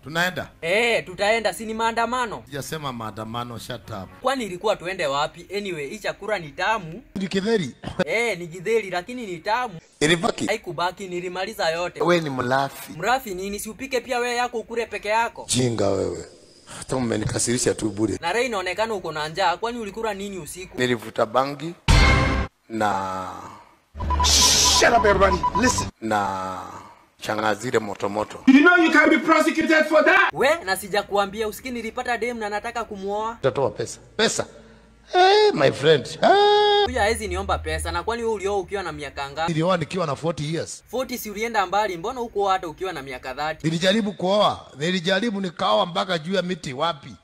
Tunaenda? Tutaenda, si ni maandamano. Sijasema maandamano, shut up. Kwani ilikuwa tuende wapi? Anyway, hii chakula ni tamu. Ni githeri. Ni githeri lakini ni tamu. Ilibaki? Haikubaki, nilimaliza yote. Wewe ni mlafi. Mrafi nini? Si upike pia wewe yako ukule peke yako. Jinga wewe. Hata umenikasirisha tu bure. Na Ray inaonekana uko na njaa. Kwani ulikula nini usiku? Nilivuta bangi na shut up everybody. Listen. Na changazire moto. You know you can be prosecuted for that. Na sijakuambia usikii nilipata dem na nataka kumuoa. Utatoa pesa. Pesa. My friend. Huyu haezi niomba pesa. Na kwani wewe ulioa ukiwa na miaka ngapi? Nilioa nikiwa na 40 years. 40 si ulienda mbali, mbona huko hata ukiwa na miaka 30? Nilijaribu kuoa. Nilijaribu nikaoa mpaka juu ya miti wapi?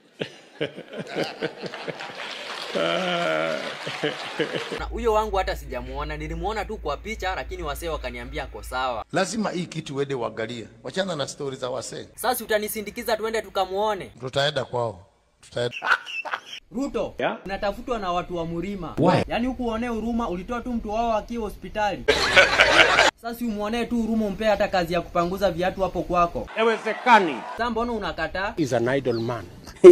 Na huyo wangu hata sijamuona, nilimuona tu kwa picha lakini wasee wakaniambia ako sawa. Lazima hii kitu uende uangalie. Wachana na stories za wasee. Sasa utanisindikiza tuende tukamuone? Tutaenda kwao. Tutaenda. Ruto, unatafutwa na watu wa Mlima. Yaani huku uone huruma, ulitoa tu mtu wao akiwa hospitali. Sasa umuone tu huruma umpe hata kazi ya kupanguza viatu hapo kwako. Haiwezekani. Sasa mbona unakataa? Is an idle man.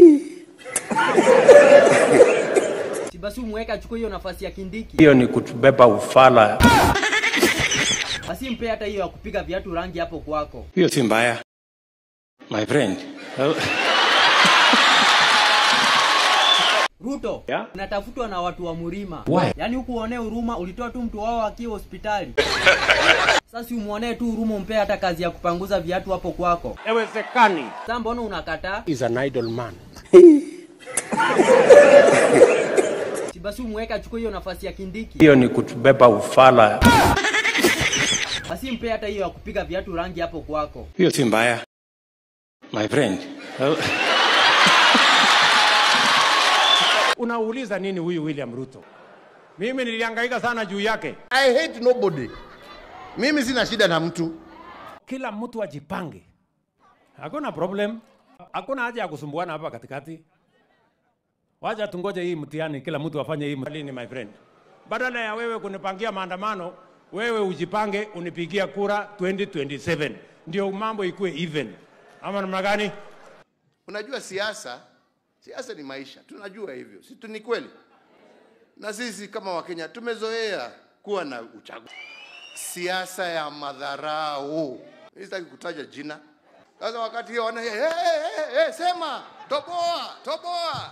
Basi umweka achukue hiyo nafasi ya Kindiki. Hiyo ni kutubeba ufala. Basi mpe hata hiyo ya kupiga viatu rangi hapo kwako. Hiyo si mbaya. My friend. Ruto, unatafutwa na watu wa Mlima. Yaani huku uone huruma, ulitoa tu mtu wao akiwa hospitali. Sasa umuone tu huruma umpe hata kazi ya kupanguza viatu hapo kwako. Haiwezekani. Sasa mbona unakataa? Is an idle man. Basi umweka achukue hiyo nafasi ya Kindiki. Hiyo ni kutubeba ufala. Basi mpe hata hiyo ya kupiga viatu rangi hapo kwako. Hiyo si mbaya. My friend. Unauliza nini huyu William Ruto? Mimi nilihangaika sana juu yake. I hate nobody. Mimi sina shida na mtu. Kila mtu ajipange. Hakuna problem. Hakuna haja ya kusumbuana hapa katikati. Wacha tungoje hii mtihani, kila mtu afanye hii mtihani, my friend. Badala ya wewe kunipangia maandamano, wewe ujipange unipigia kura 2027. Ndio mambo ikuwe even. Ama namna gani? Unajua siasa ni maisha. Tunajua hivyo. Si tu ni kweli? Na sisi kama Wakenya tumezoea kuwa na uchaguzi. Siasa ya madharau. Sitaki kutaja jina. Sasa wakati hiyo wana sema toboa.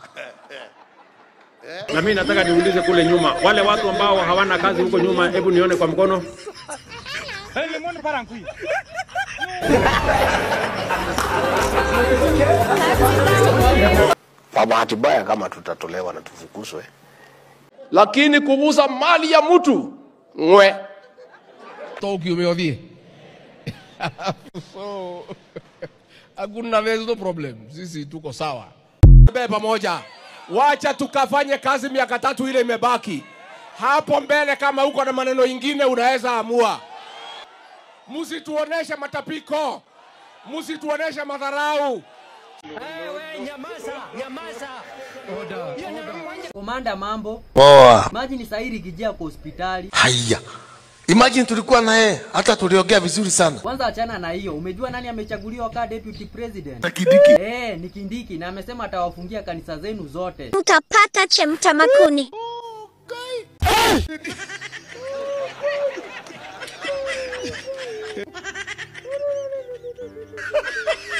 Na mimi nataka niulize kule nyuma, wale watu ambao hawana kazi huko nyuma, hebu nione kwa mkono. Kwa bahati mbaya kama tutatolewa na tufukuzwe. Lakini kubuza mali ya mtu ngwe. Toki umeodhie. So hakuna no problem. Sisi tuko sawa. Bebe pamoja. Wacha tukafanye kazi miaka 3 ile imebaki. Hapo mbele kama uko na maneno mengine unaweza amua. Msituoneshe matapiko. Msituoneshe madharau. Nyamaza. Komanda mambo. Poa. Imagine Sairi kijia kwa hospitali. Haya. Imagine tulikuwa na yeye, hata tuliongea vizuri sana. Kwanza achana na hiyo. Umejua nani amechaguliwa kama deputy president? Kindiki. Ni Kindiki na amesema atawafungia kanisa zenu zote. Utapata chemta makuni. Okay.